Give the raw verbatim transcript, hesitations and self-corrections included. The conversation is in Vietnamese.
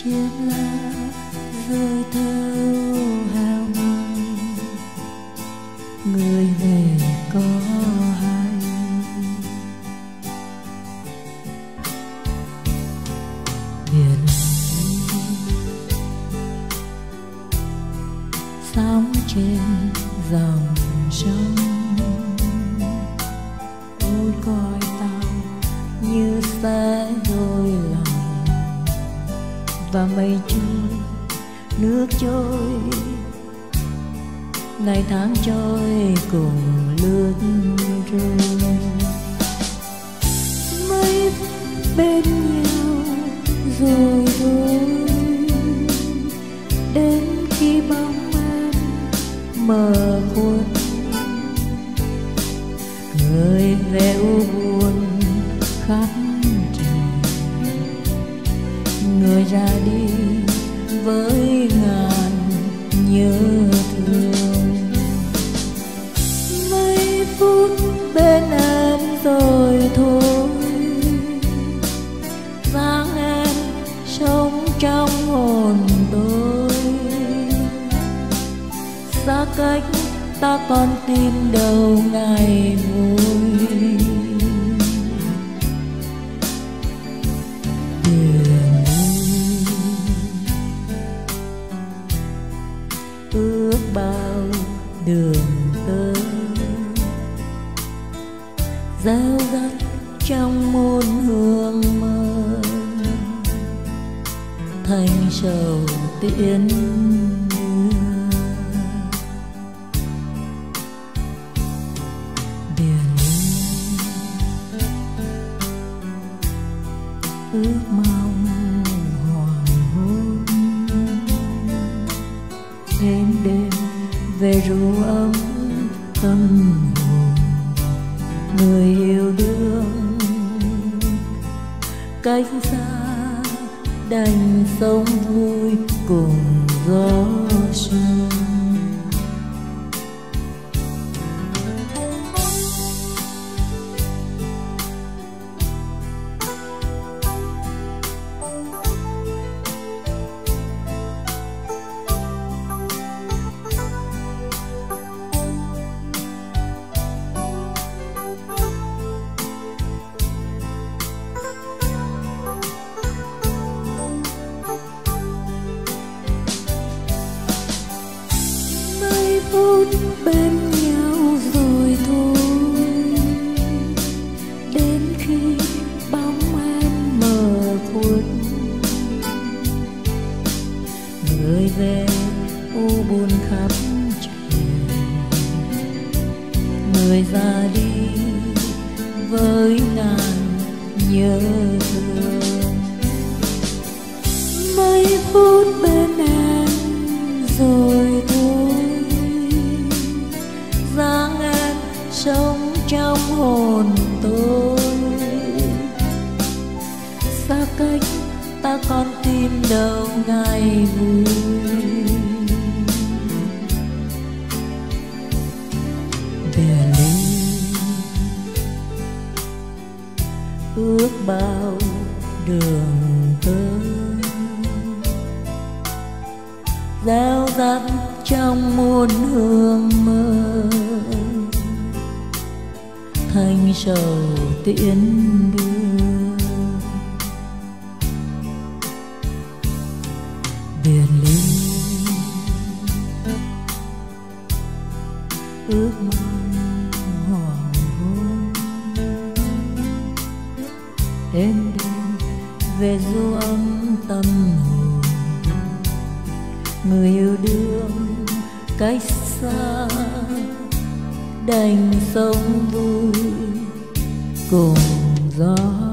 chiếc lá rơi theo hao mòn, người về có hay biển sóng trên dòng sông, ôi coi tao như sẽ đôi lòng, và mây trôi nước trôi, ngày tháng trôi cùng lướt trôi. Mây bên nhau rồi thôi, đến khi bóng em mờ khuất, người về u buồn khắp trời, người ra đi với ngàn nhớ thương. Mấy phút bên em rồi thôi, dáng em sống trong hồn tôi, xa cách ta còn tìm đâu ngày vui. Ước bao đường tới gieo rắc trong muôn hương mơ, thành sầu tiễn đưa. Biển ước mong hoàng hôn, đến đêm về ru ấm tâm hồn, người yêu đương cách xa đành sống vui cùng gió sương. Phút bên nhau rồi thôi, đến khi bóng em mờ khuất, người về u buồn khắp trời, người ra đi với ngàn nhớ thương. Mấy phút bên em rồi thôi, dáng em sống trong hồn tôi, xa cách ta còn tìm đâu ngày vui. Biệt ly ước bao đường tới, gieo rắc trong muôn hương mơ, thành sầu tiễn đưa. Biệt ly ước mong hoàng hôn, đêm đêm về ru ấm tâm hồn, người yêu đương cách xa đành sống vui cùng gió.